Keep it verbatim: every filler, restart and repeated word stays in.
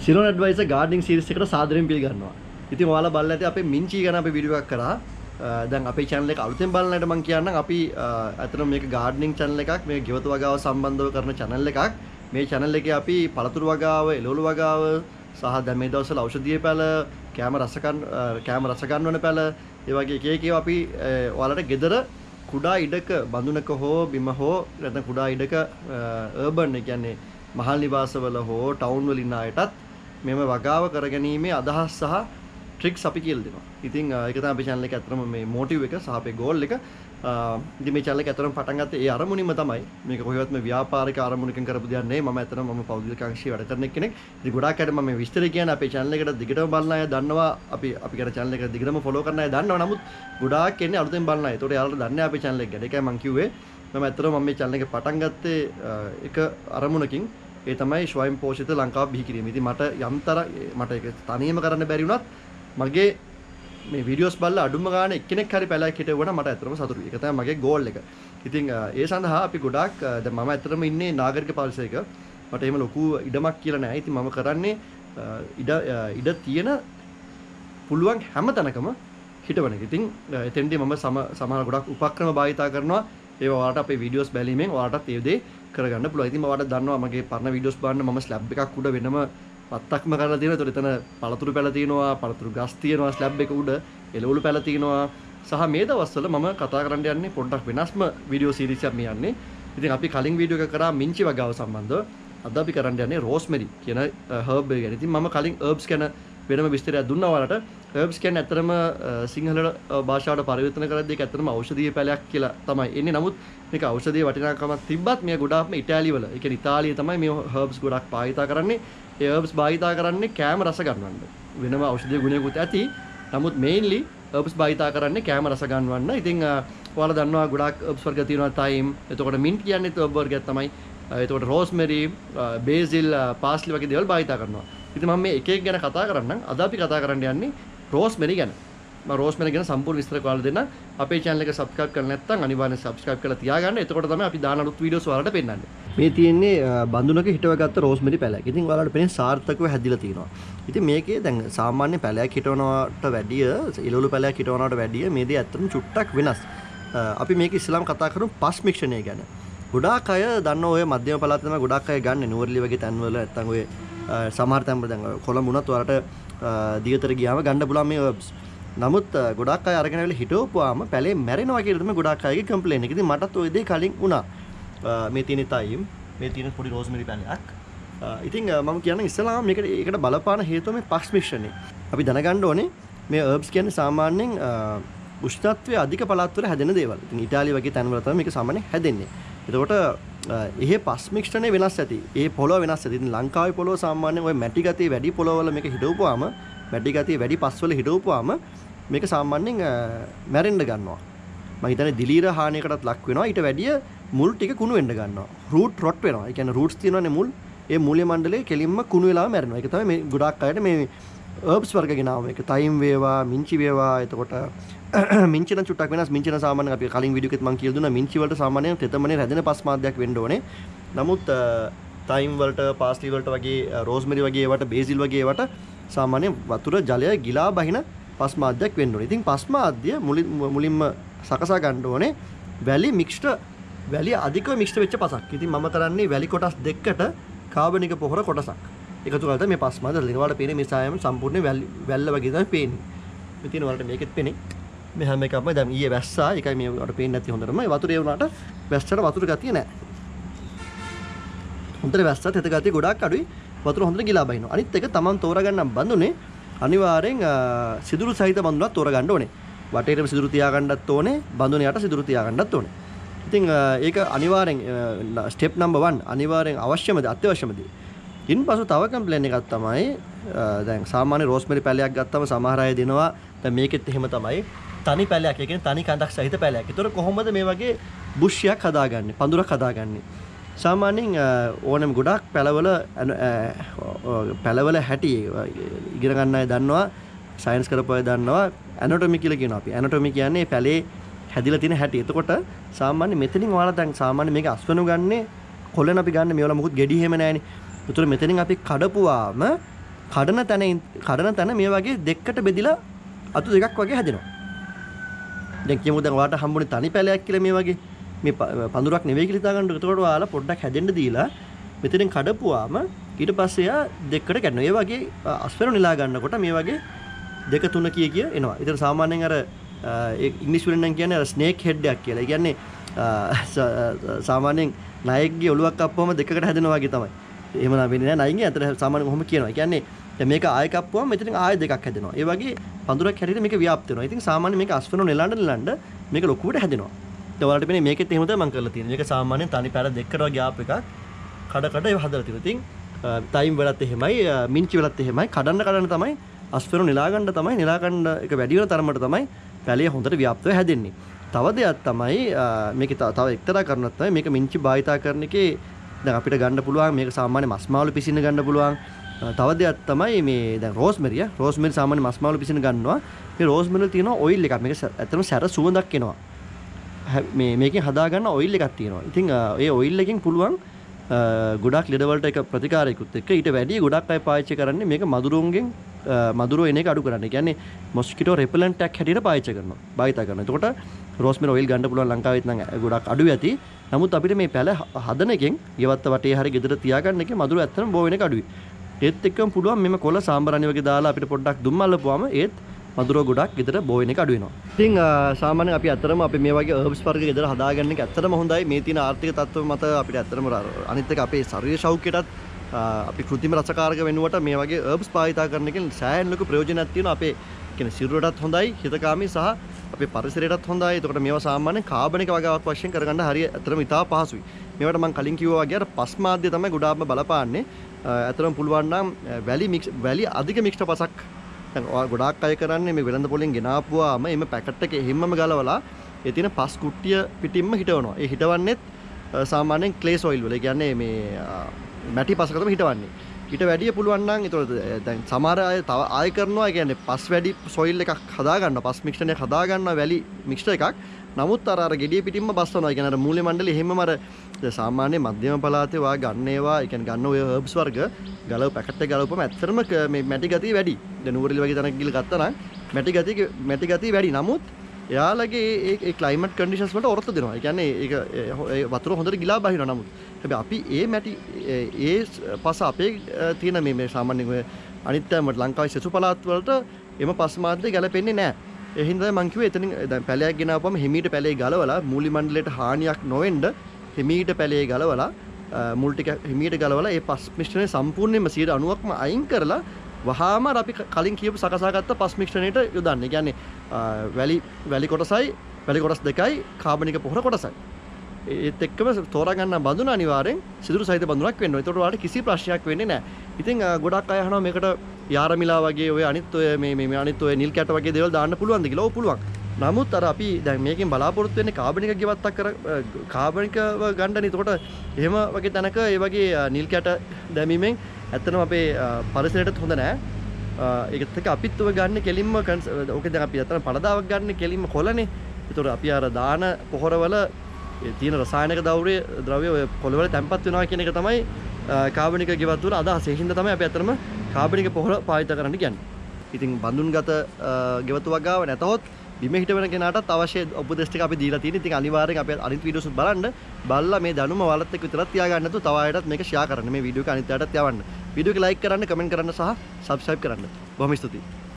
සිරෝන් adviser ගාඩනින් series එකට සාදරයෙන් පිළිගන්නවා. ඉතින් ඔයාලා බලලා ඇති අපේ මින්චි ගැන අපි වීඩියෝ එකක් කරා. දැන් අපේ channel එක අලුතෙන් බලන අයට මම කියන්නම් අපි අතන මේක ගාඩනින් channel එකක්, මේක ගෙවතු වගාව සම්බන්ධව කරන channel එකක්. මේ channel එකේ අපි පළතුරු වගාව, එළවලු වගාව සහ දැන් මේ දවස්වල ඖෂධීය පැල, කැම රස ගන්න කැම රස ගන්නවන පැල, ඒ වගේ එක එක ඒවා අපි ඔයාලට ගෙදර කුඩා ඉඩක බඳුනක හෝ බිම හෝ නැත්නම් කුඩා ඉඩක අර්බන් ඒ කියන්නේ මහල් නිවාසවල හෝ ටවුන් වල ඉන්න අයටත් මෙම වගාව කරගැනීමේ අදහස් සහ ට්‍රික්ස් අපි කියලා දෙනවා. ඉතින් ඒක තමයි අපේ channel එකේ අතරම මේ මොටිව් එක සහ අපේ ගෝල් එක. ඉතින් මේ channel එක අතරම පටන් ගත්තේ ඒ අරමුණින්ම තමයි. මේක කොහොමවත් මේ ව්‍යාපාරික අරමුණකින් කරපු දෙයක් නෙවෙයි. මම අතරම මම පෞද්ගලිකාංශී වැඩ කරන කෙනෙක්. ඉතින් ගොඩාක් අයට මම මේ විස්තර කියන්නේ අපේ channel එකට දිගටම බලන අය දන්නවා. අපි අපි කර channel එක දිගටම follow කරන අය දන්නවා. නමුත් ගොඩාක් එන්නේ අලුතෙන් බලන අය. ඒතකොට යාළුවෝ දන්නේ අපේ channel එක ගැන. ඒකයි මම කිව්වේ. මම අතරම මම මේ channel එක පටන් ගත්තේ එක අරමුණකින්. ඒ තමයි ස්වයං පෝෂිත ලංකාව බිහි කිරීම. ඉතින් මට යම්තර මට ඒක තනියම කරන්න බැරි වුණත් මගේ මේ වීඩියෝස් බලලා අඩුම ගානේ එක්කෙනෙක් හරි පැලයක් හිටවුණා මට ඇත්තටම සතුටුයි. ඒක තමයි මගේ ගෝල් එක. ඉතින් ඒ සඳහා අපි ගොඩාක් දැන් මම ඇත්තටම ඉන්නේ නාගරික පරිසරයක. මට එහෙම ලොකු ඉඩමක් කියලා නැහැ. ඉතින් මම කරන්නේ ඉඩ ඉඩ තියෙන පුළුවන් හැම තැනකම හිටවන එක. ඉතින් එතෙන්දී මම සමහර ගොඩක් උපක්‍රම භාවිතා කරනවා. ඒවා ඔයාලට අපේ වීඩියෝස් බැලීමෙන් ඔයාලටත් ඒ දේ කරගන්න පුළුවන්. ඉතින් ඔයාලට දන්නවා මගේ පරණ වීඩියෝස් බලන්න මම ස්ලැබ් එකක් උඩ වෙනම පත්තක්ම කරලා තියෙනවා. ඒතකොට එතන පළතුරු පැල තියෙනවා, පළතුරු ගස් තියෙනවා ස්ලැබ් එක උඩ, එළවලු පැල තියෙනවා. සහ මේ දවස්වල මම කතා කරන්න යන්නේ පොඩ්ඩක් වෙනස්ම වීඩියෝ සීරීස් එකක් මේ යන්නේ. ඉතින් අපි කලින් වීඩියෝ එක කරා මින්චි වගාව සම්බන්ධව. අද අපි කරන්න යන්නේ රෝස්මෙරි කියන හර්බ් එක ගැන. ඉතින් මම කලින් හර්බ්ස් ගැන වෙනම විස්තරයක් දුන්නා ඔයාලට. හර්බ්ස් කියන්නේ ඇත්තටම සිංහල භාෂාවට පරිවර්තන කරද්දී ඒක ඇත්තටම ඖෂධීය පැලයක් කියලා තමයි එන්නේ. නමුත් මේක ඖෂධීය වටිනාකමක් තිබ්බත් මේ ගොඩාක්ම ඉතාලිය වල, ඒ කියන්නේ ඉතාලියේ තමයි මේ හර්බ්ස් ගොඩක් භාවිතා කරන්නේ. ඒ හර්බ්ස් භාවිතා කරන්නේ කැම රස ගන්නවන්න. වෙනම ඖෂධීය ගුණයකුත් ඇති. නමුත් මේන්ලි හර්බ්ස් භාවිතා කරන්නේ කැම රස ගන්නවන්න. ඉතින් ඔයාලා දන්නවා ගොඩාක් හර්බ්ස් වර්ග තියෙනවා තයිම්. එතකොට මින්ට් කියන්නේ හර්බ් වර්ගයක් තමයි. එතකොට රෝස්මෙරි, බේසිල්, පාස්ලි වගේ දේවල් භාවිතා කරනවා. ඉතින් මම මේ එක එක ගැන කතා කරන්නම්. අද අපි කතා කරන්න යන්නේ රෝස්මෙරි ගැන. මම රෝස්මෙරි ගැන සම්පූර්ණ විස්තර ඔයාලට දෙන්න. අපේ channel එක subscribe කරලා නැත්නම් අනිවාර්යෙන් subscribe කරලා තියාගන්න. එතකොට තමයි අපි දාන අලුත් වීඩියෝස් ඔයාලට පෙන්නන්නේ. මේ තියෙන්නේ බඳුනක හිටවගත්ත රෝස්මෙරි පැලයක්. ඉතින් ඔයාලට පෙන්නේ සාර්ථකව හැදිලා තියෙනවා. ඉතින් මේකේ දැන් සාමාන්‍ය පැලයක් හිටවනවට වැඩිය, එළවලු පැලයක් හිටවනවට වැඩිය මේ දේ ඇත්තටම චුට්ටක් වෙනස්. අපි මේක ඉස්සෙල්ලාම කතා කරමු පස් මික්ෂණය ගැන. ගොඩාක් අය දන්න ඔය මධ්‍යම පළාතේ තමයි ගොඩාක් අය ගන්න නුවරඑළිය වගේ තැන්වල නැත්නම් ඔය සමහර තැන්වල දැන් කොළඹ උනත් ඔයාලට දිගතර ගියාම ගන්න පුළුවන් මේ හර්බ්ස්. නමුත් ගොඩාක් අය අරගෙන ඇවිල්ලා හිටවපුවාම පැලේ මැරෙනවා කියලා තමයි ගොඩාක් අයගේ කම්ප්ලේන් එක. ඉතින් මටත් ওই දේ කලින් වුණා. මේ තියෙන තයිම්, මේ තියෙන පොඩි රෝස්මෙරි පැලයක්. ඉතින් මම කියන්නේ ඉස්සලාම මේකට ඒකට බලපාන හේතුව මේ පක්ෂ මිශ්‍රණය. අපි දැනගන්න ඕනේ මේ හර්බ්ස් කියන්නේ සාමාන්‍යයෙන් උෂ්ණත්වයේ අධික පළාත්වල හැදෙන දේවල්. ඉතින් ඉතාලිය වගේ තැන්වල තමයි මේක සාමාන්‍යයෙන් හැදෙන්නේ. එතකොට එහෙ පස් මිශ්‍රණය වෙනස් ඇති. ඒ පොළොව වෙනස් ඇති. ඉතින් ලංකාවේ පොළොව සාමාන්‍යයෙන් ওই මැටි ගතිය වැඩි පොළොවවල මේක හිටවපුවාම, මැටි ගතිය වැඩි පස්වල හිටවපුවාම මේක සාමාන්‍යයෙන් මැරෙන්න ගන්නවා. මම හිතන්නේ දිලීර හානියකටත් ලක් වෙනවා. ඊට වැඩිය මුල් ටික කුණු වෙන්න ගන්නවා. රූට් රොට් වෙනවා. ඒ කියන්නේ රූට්ස් තියෙනවානේ මුල්. ඒ මූල්‍ය මණ්ඩලයේ කෙලින්ම කුණු වෙලාම මැරෙනවා. ඒක තමයි මේ ගොඩාක් අයට මේ හර්බ්ස් වර්ග ගෙනාව මේක. තයිම් වේවා, මින්චි වේවා. එතකොට මින්චි නම් චුට්ටක් වෙනස්. මින්චි නම් සාමාන්‍යයෙන් අපි කලින් වීඩියෝ එකෙත් මම කියලා දුන්නා මින්චි වලට සාමාන්‍යයෙන් තෙතමනේ හැදෙන පස් මාධ්‍යයක් වෙන්න ඕනේ. නමුත් තයිම් වලට, පාස්ලි වලට වගේ, රෝස්මෙරි වගේ ඒවට, බේසිල් වගේ ඒවට සාමාන්‍යයෙන් වතුර ජලය ගිලා බහින පස් මාධ්‍යයක් වෙන්න ඕනේ. ඉතින් පස් මාධ්‍ය මුලින්ම සකසා ගන්න ඕනේ වැලි මික්ස්ඩ් වැලි අධිකව මික්ස්ඩ් වෙච්ච පසක්. ඉතින් මම කරන්නේ වැලි කොටස් දෙකකට කාබනික පොහොර කොටසක් එකතු කරලා තමයි මේ පස් මාධ්‍ය දෙනවා. ඔයාලට පේන්නේ මේ සායම සම්පූර්ණ වැල්ල වගේ තමයි පේන්නේ. ඉතින් ඔයාලට මේකෙත් පේන්නේ මේ හැම එකක්ම දැන් ඊයේ වැස්සා. ඒකයි මේ ඔයාලට පේන්නේ නැති හොඳටම. වතුරේ වුණාට වැස්සට වතුර ගතිය නැහැ. හොඳට වැස්සත් හිත ගතිය ගොඩාක් අඩුයි. වතුර හොඳට ගිලා බහිනවා. අනිත් එක තමන් තෝරගන්න බඳුනේ අනිවාර්යෙන් සිදුරු සහිත බඳුනක් තෝරගන්න ඕනේ. වටේටම සිදුරු තියාගන්නත් ඕනේ, බඳුනේ යට සිදුරු තියාගන්නත් ඕනේ. ඉතින් ඒක අනිවාර්යෙන් ස්ටෙප් නම්බර් වන් අනිවාර්යෙන් අවශ්‍යමද අත්‍යවශ්‍යමද. ඉන්පසු තව කම්ප්ලේන් එකක් තමයි දැන් සාමාන්‍ය රෝස්මෙරි පැලයක් ගත්තම සමහර අය දෙනවා දැන් මේකෙත් එහෙම තමයි තනි පැලයක්. ඒ කියන්නේ තනි කඳක් සහිත පැලයක්. ඒතර කොහොමද මේ වගේ බුෂ්යක් හදාගන්නේ, පඳුරක් හදාගන්නේ? සාමාන්‍යයෙන් ඕනම ගොඩක් පැලවල පැලවල හැටි ඉගෙන ගන්න අය දන්නවා, සයන්ස් කරපු අය දන්නවා ඇනටොමි කියලා කියනවා අපි. ඇනටොමි කියන්නේ පැලේ හැදිලා තියෙන හැටි. එතකොට සාමාන්‍ය මෙතනින් ඔයාලා දැන් සාමාන්‍ය මේක අස්වනු ගන්නේ කොළන අපි ගන්න මේවල මොකුත් ගෙඩි හැම නැහැනේ. ඒතර මෙතනින් අපි කඩපුවාම කඩන තැන කඩන තැන මේ වගේ දෙකකට බෙදිලා අතු දෙකක් වගේ හැදෙනවා. දැන් කියමු දැන් ඔයාලට හම්බුනේ තනි පැලයක් කියලා මේ වගේ මේ පඳුරක් නෙවෙයි කියලා හිතා ගන්න. ඒකට ඔයාලා පොඩ්ඩක් හැදෙන්න දීලා මෙතනින් කඩපුවාම ඊට පස්සේ යා දෙකකට කැඩෙනවා. ඒ වගේ අස්පෙරෝ නිලා ගන්නකොට මේ වගේ දෙක තුන කිය කිය එනවා. ඒතර සාමාන්‍යයෙන් අර ඒ ඉංග්‍රීසි වලින් නම් කියන්නේ අර ස්නේක් හෙඩ් එකක් කියලා. ඒ කියන්නේ සාමාන්‍යයෙන් නයෙක්ගේ ඔලුවක් කප්පුවම දෙකකට හැදෙනවා වගේ තමයි. එහෙම නම් වෙන්නේ නැහැ නයින්ගේ. අතර සාමාන්‍යයෙන් කොහොම කියනවා. ඒ කියන්නේ දැන් මේක ආයෙ කප්පුවම මෙතනින් ආයෙ දෙකක් හැදෙනවා. ඒ වගේ පඳුරක් හැටියට මේක ව්‍යාප්ත වෙනවා. ඉතින් සාමාන්‍යයෙන් මේක අස්පෙරෝ නෙලන්න නෙලන්න මේක ලොකුවට හැදෙනවා. ඒ වලට වෙන්නේ මේකෙත් එහෙම තමයි මම කරලා තියෙන්නේ. මේක සාමාන්‍යයෙන් තනි පැල දෙකකට වගේ ආප් එකක් කඩ කඩ ඒව හදලා තියෙනවා. ඉතින් ටයිම් වලත් එහෙමයි, මින්චි වලත් එහෙමයි. කඩන්න කඩන්න තමයි අස්පෙරෝ නෙලා ගන්න තමයි නෙලා ගන්න එක වැඩි වෙන තරමට තමයි පැලේ හොඳට ව්‍යාප්තව හැදෙන්නේ. තව දෙයක් තමයි මේකේ තව එක්තරා කරුණක් තමයි මේක මින්චි භාවිතා කරන එකේ දැන් අපිට ගන්න පුළුවන් මේක සාමාන්‍ය මස් මාළු පිසින්න ගන්න පුළුවන්. තව දෙයක් තමයි මේ දැන් රෝස්මෙරිය. රෝස්මෙරි සාමාන්‍ය මස් මාළු පිසින්න ගන්නවා. මේ රෝස්මෙරිවල තියෙන ඔයිල් එකක්. මේක ඇත්තටම සැර සුවඳක් එනවා. මේ මේකෙන් හදා ගන්න ඔයිල් එකක් තියෙනවා. ඉතින් ඒ ඔයිල් එකෙන් පුළුවන් ගොඩක් ලෙඩ වලට එක ප්‍රතිකාරයකුත් එක්ක ඊට වැඩි ගොඩක් අය පාවිච්චි කරන්නේ මේක මදුරුන්ගෙන් මදුරුව එන එක අඩු කරන්න. ඒ කියන්නේ මොස්කිටෝ රෙපලන්ට් එකක් හැටියට පාවිච්චි කරනවා. භාවිතා කරනවා. එතකොට රෝස්මෙරි ඔයිල් ගන්න පුළුවන් ලංකාවෙත් නම් ගොඩක් අඩු ඇති. නමුත් අපිට මේ පැල හදන එකෙන් ගෙවත්ත වටේ හරි ගෙදර තියාගන්න එකේ මදුරුව ඇත්තටම බෝ වෙන එක අඩුයි. ඒත් එක්කම පුළුවන් මෙම කොළ සාම්බරණි වගේ දාලා අපිට පොඩ්ඩක් දුම් අල්ලපුවාම ඒත් මදුරුව ගොඩක් ගෙදර බෝ වෙන එක අඩු වෙනවා. ඉතින් සාමාන්‍යයෙන් අපි අතරම අපි මේ වගේ හර්බ්ස් වර්ග ගෙදර හදාගන්න එක ඇත්තටම හොඳයි. මේ තියෙන ආර්ථික තත්ත්ව මත අපිට ඇත්තටම අනිත් එක අපේ ශරීර සෞඛ්‍යයටත් අපි කෘත්‍රිම රසකාරක වෙනුවට මේ වගේ හර්බ්ස් භාවිතා කරන එකෙන් සෑහෙන ලොකු ප්‍රයෝජනයක් තියෙනවා. අපේ කියන්නේ සිරුරටත් හොඳයි, හිතකාමී සහ අපේ පරිසරයටත් හොඳයි. එතකොට මේවා සාමාන්‍යයෙන් කාබනික වගාවක් වශයෙන් කරගන්න හරිය ඇත්තටම ඉතා පහසුයි. මේවට මම කලින් කිව්වා වගේ අර පස් මාධ්‍ය තමයි ගොඩාක්ම බලපාන්නේ. ඇත්තටම පුළුවන් නම් වැලි මික්ස් වැලි අධික මික්ස්ඩ් පසක් දැන් ඔයා ගොඩාක් අය කරන්නේ මේ වෙළඳ පොලෙන් ගෙනාපුවාම එimhe පැකට් එකේ හැමම ගලවලා ඒ තියෙන පස් කුට්ටිය පිටින්ම හිටවනවා. ඒ හිටවන්නේත් සාමාන්‍යයෙන් ක්ලේස් ඔයිල් වල. ඒ කියන්නේ මේ මැටි පසක තමයි හිටවන්නේ. ඊට වැඩිය පුළුවන් නම් ඒතකොට දැන් සමහර අය තව ආය කරනවා. ඒ කියන්නේ පස් වැඩි සොයිල් එකක් හදා ගන්නවා. පස් මික්ස්චර් එකක් හදා ගන්නවා වැලි මික්ස්චර් එකක්. නමුත් අර අර ගෙඩිය පිටින්ම බස්සනවා. ඒ කියන්නේ අර මූල්‍ය මණ්ඩලෙ හැමම අර සාමාන්‍ය මධ්‍යම පළාතේ වා ගන්න ඒවා ඒ කියන්නේ ගන්න ඔය හර්බ්ස් වර්ග ගලව පැකට් එක ගලවපුවම ඇත්තටම මේ මැටි ගතිය වැඩි. දැන් නුවරඑළ වගේ තැනක ගිහලා ගත්තා නම් මැටි ගතිය මැටි ගතිය වැඩි. නමුත් එයාලගේ ඒ ඒ ක්ලයිමේට් කන්ඩිෂන්ස් වලට ඔරොත්තු දෙනවා. ඒ කියන්නේ ඒක වතුර හොඳට ගිලා බහිනවා. නමුත් හැබැයි අපි ඒ මැටි ඒ පස අපේ තියෙන මේ මේ සාමාන්‍යයෙන් ඔය අනිත් තැන්වල ලංකාවේ සෙසු පළාත් වලට එම පස් මාධ්‍ය ගැලපෙන්නේ නැහැ. ඒ හින්දා මම කිව්වේ එතනින් දැන් පැලයක් ගෙනාවුවම හිමීට පැලේ ගලවලා මූලි මණ්ඩලයට හානියක් නොවෙන්න හිමීට පැලේ ගලවලා මුල් ටික හිමීට ගලවලා ඒ පස් මිශ්‍රණය සම්පූර්ණයෙන්ම සියයට අනූවක්ම අයින් කරලා වහාම අපි කලින් කියපු සකසාගත්ත පස් මිශ්‍රණයට යොදන්න. ඒ කියන්නේ වැලි වැලි කොටසයි වැලි කොටස් දෙකයි කාබනික පොහොර කොටසයි. ඒත් එක්කම තෝරා ගන්න බඳුන අනිවාර්යෙන් සිදුරු සහිත බඳුනක් වෙන්න ඕනේ. ඒතකොට ඔයාලට කිසි ප්‍රශ්නයක් වෙන්නේ නැහැ. ඉතින් ගොඩක් අය අහනවා මේකට යාරමිලා වගේ ඔය අනිත් ඔය මේ මේ අනිත් ඔය නිල් කැට වගේ දේවල් දාන්න පුළුවන්ද කියලා. ඔව් පුළුවන්. නමුත් අර අපි දැන් මේකෙන් බලාපොරොත්තු වෙන්නේ කාබනික ගෙවත්තක් කර කාබනිකව ගන්නනේ. එතකොට එහෙම වගේ තැනක ඒ වගේ නිල් කැට දැමීමෙන් ඇත්තටම අපේ පරිසරයටත් හොඳ නැහැ. ඒකත් එක්ක අපිත් ඔය ගන්න කෙලින්ම ඕකේ දැන් අපි අතන පළදාවක් ගන්න කෙලින්ම කොළනේ. ඒතකොට අපි අර දාන පොහොරවල තියෙන රසායනික ද්‍රව්‍ය ද්‍රව්‍ය ඔය කොළවල තැම්පත් වෙනවා කියන එක තමයි කාබනික ගෙවතු වල අදහස. ඒ හින්දා තමයි අපි අතරම කාබනික පොහොර පාවිච්චි කරන්න කියන්නේ. ඉතින් බඳුන්ගත ගෙවතු වගාව නැතහොත් බිම හිටවන කෙනාටත් අවශ්‍ය උපදෙස් ටික අපි දීලා තියෙනවා. ඉතින් අනිවාර්යෙන් අපි අනිත් වීඩියෝස් බලන්න. බලලා මේ දැනුම ඔයාලත් එක්ක විතරක් තියාගන්න නැතුව තව අයටත් මේක ෂෙයා කරන්න. මේ වීඩියෝ එක අනිත් අයටත් යවන්න. වීඩියෝ එක ලයික් කරන්න, කමෙන්ට් කරන්න සහ සබ්ස්ක්‍රයිබ් කරන්න. බොහොම ස්තුතියි.